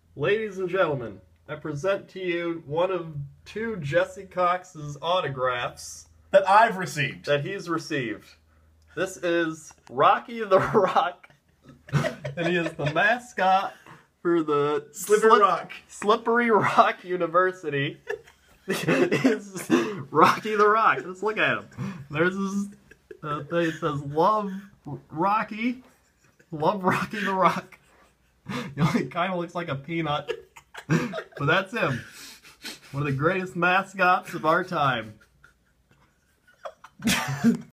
Ladies and gentlemen, I present to you one of two Jesse Cox's autographs that I've received. that he's received. This is Rocky the Rock, and he is the mascot for the Slippery Rock University. It's Rocky the Rock. Let's look at him. There's this thing that says, "Love Rocky the Rock." You know, he kind of looks like a peanut, but that's him. One of the greatest mascots of our time.